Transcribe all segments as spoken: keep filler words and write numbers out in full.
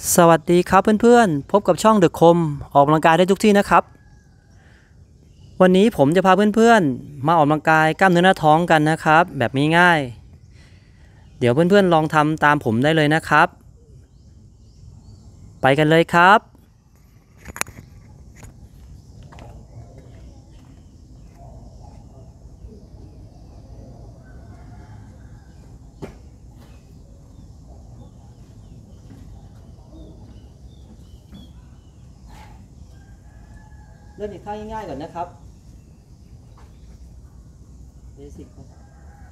สวัสดีครับเพื่อนๆพบกับช่องเดอะคมออกกำลังกายได้ทุกที่นะครับวันนี้ผมจะพาเพื่อนๆมาออกกำลังกายกล้ามเนื้อหน้าท้องกันนะครับแบบง่ายๆเดี๋ยวเพื่อนๆลองทำตามผมได้เลยนะครับไปกันเลยครับเริ่มจากท่าง่ายๆก่อนนะครับเบสิกนะครับ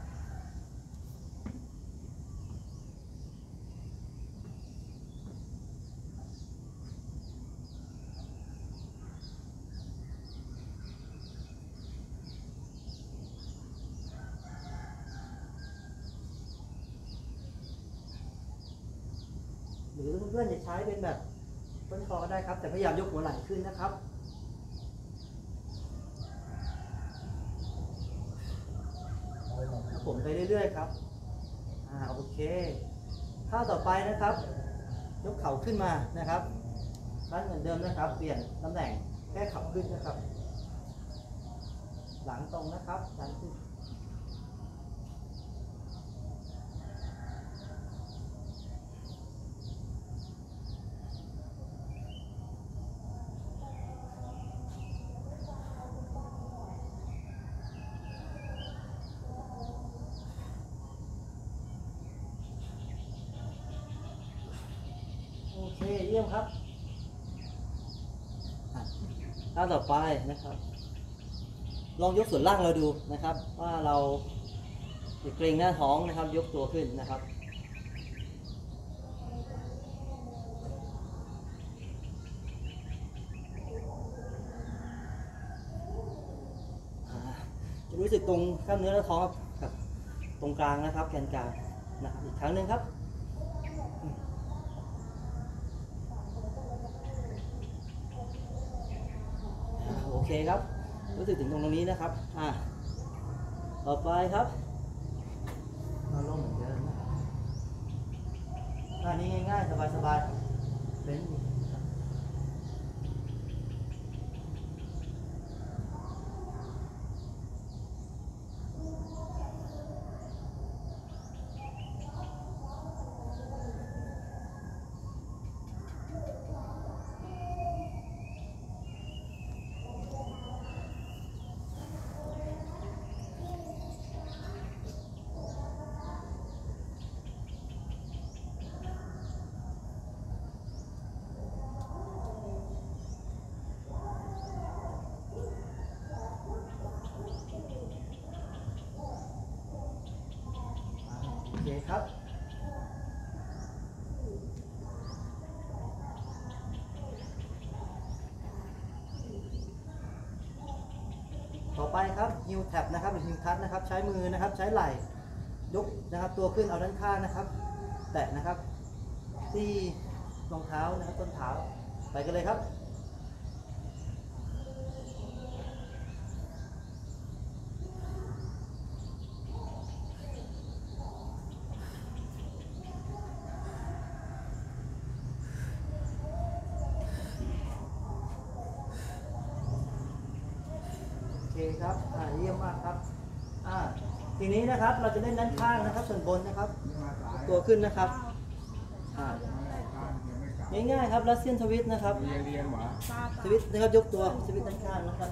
หรือเพื่อนๆจะใช้เป็นแบบต้นคอก็ได้ครับแต่พยายามยกหัวไหล่ขึ้นนะครับผมไปเรื่อยๆครับอ่าโอเคท่าต่อไปนะครับยกเข่าขึ้นมานะครับรั้นเหมือนเดิมนะครับเปลี่ยนตำแหน่งแค่เข่าขึ้นนะครับหลังตรงนะครับหลังขึ้นโอเคเยี่ยมครับท่าต่อไปนะครับลองยกส่วนล่างเราดูนะครับว่าเราเกร็งหน้าท้องนะครับยกตัวขึ้นนะครับจะรู้สึกตรงกล้ามเนื้อหน้าท้องครับตรงกลางนะครับแกนกลางนะครับอีกครั้งหนึ่งครับโอเคครับรู้สึกถึงตรงตรงนี้นะครับอ่าต่อไปครับเราลงเหมือนเดิมนะครับท่านี้ง่ายๆสบายๆเป็นโอเคครับต่อไปครับฮิวแท็บนะครับหรือฮิวทัชนะครับใช้มือนะครับใช้ไหล่ยกนะครับตัวขึ้นเอาด้านข้างนะครับแตะนะครับที่รองเท้านะครับต้นเท้าไปกันเลยครับโอเคครับอ่าเยี่ยมมากครับอ่าทีนี้นะครับเราจะเล่นด้านข้างนะครับส่วนบนนะครับตัวขึ้นนะครับอ่าง่ายๆครับรัสเซียนสวิตนะครับสวิตนะครับยกตัวสวิตด้านข้างนะครับ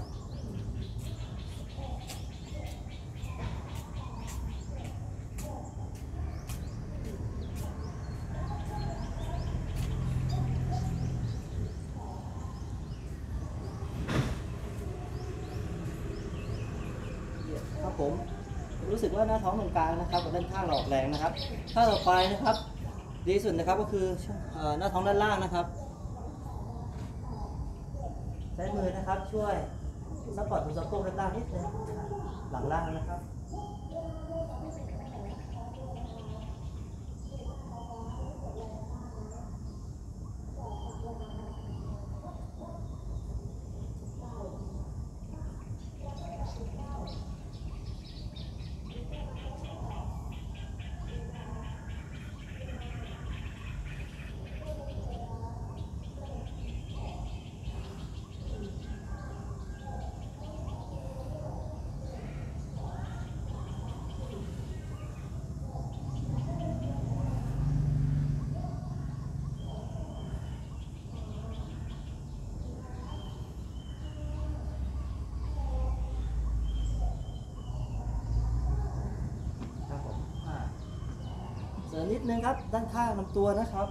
ครับผมรู้สึกว่าหน้าท้องตรงกลางนะครับกับด้านข้างเราออกแรงนะครับถ้าต่อไปนะครับดีสุดนะครับก็คือหน้าท้องด้านล่างนะครับใช้มือนะครับช่วยซัพพอร์ตตรงสะโพกด้านล่างนิดนึงหลังล่างนะครับอนิดนึงครับด้านข้างลำตัวนะครับ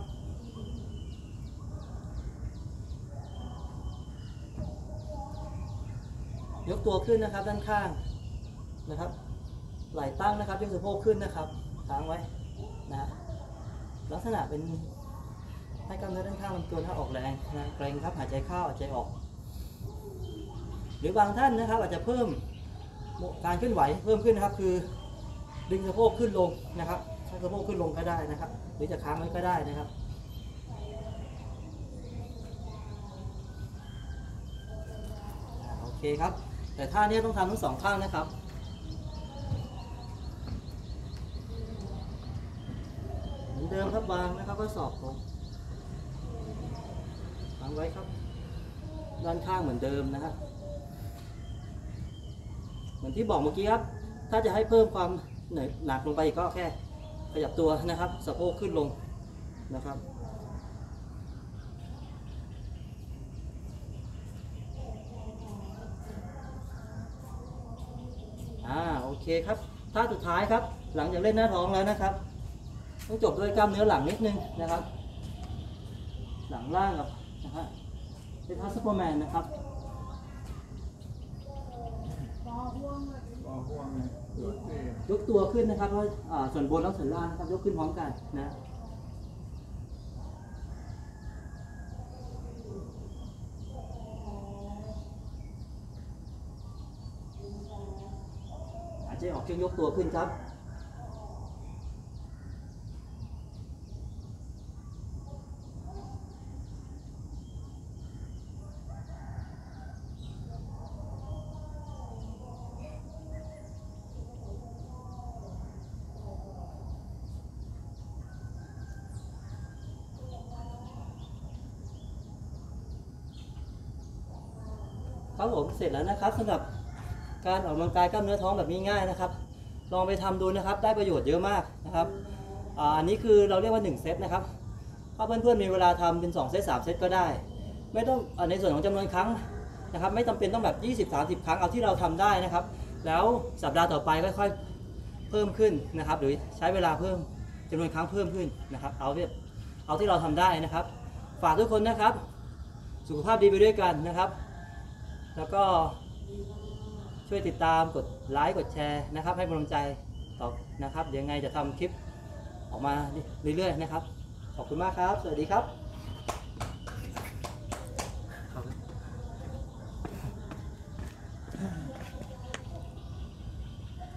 ยกตัวขึ้นนะครับด้านข้างนะครับไหล่ตั้งนะครับยกสะโพกขึ้นนะครับค้างไว้นะลักษณะเป็นให้กล้ามเนื้อด้านข้างลำตัวนะออกแรงนะเกรงครับหายใจเข้าหายใจออกหรือบางท่านนะครับอาจจะเพิ่มการเคลื่อนไหวเพิ่มขึ้นนะครับคือดึงสะโพกขึ้นลงนะครับถ้าสะโพกขึ้นลงก็ได้นะครับหรือจะค้างไว้ก็ได้นะครับโอเคครับแต่ท่านี้ต้องทำทั้งสองข้างนะครับเหมือนเดิมครับวางนะครับก็สอบตรงวางไว้ครับด้านข้างเหมือนเดิมนะครับเหมือนที่บอกเมื่อกี้ครับถ้าจะให้เพิ่มความหนักลงไปก็แค่ขยับตัวนะครับสะโพกขึ้นลงนะครับอ่าโอเคครับท่าสุดท้ายครับหลังจากเล่นหน้าท้องแล้วนะครับต้องจบด้วยกล้ามเนื้อหลังนิดนึงนะครับหลังล่างกับนะฮะเป็นท่าซุปเปอร์แมนนะครับยกตัวขึ้นนะครับเพราะส่วนบนและส่วนล่างนะครับยกขึ้นพร้อมกันนะหายใจออกเชิงยกตัวขึ้นครับครับผมเสร็จแล้วนะครับสำหรับการออกกำลังกายกล้ามเนื้อท้องแบบง่ายๆนะครับลองไปทำดูนะครับได้ประโยชน์เยอะมากนะครับอันนี้คือเราเรียกว่าหนึ่งเซตนะครับถ้าเพื่อนๆมีเวลาทำเป็นสองเซตสามเซตก็ได้ไม่ต้องในส่วนของจำนวนครั้งนะครับไม่จำเป็นต้องแบบ ยี่สิบ สามสิบ ครั้งเอาที่เราทำได้นะครับแล้วสัปดาห์ต่อไปค่อยๆเพิ่มขึ้นนะครับหรือใช้เวลาเพิ่มจำนวนครั้งเพิ่มขึ้นนะครับเอาที่เอาที่เราทำได้นะครับฝากทุกคนนะครับสุขภาพดีไปด้วยกันนะครับแล้วก็ช่วยติดตามกดไลค์กดแชร์นะครับให้กำลังใจต่อนะครับเดี๋ยวยังไงจะทำคลิปออกมาเรื่อยๆนะครับขอบคุณมากครับสวัสดีครับ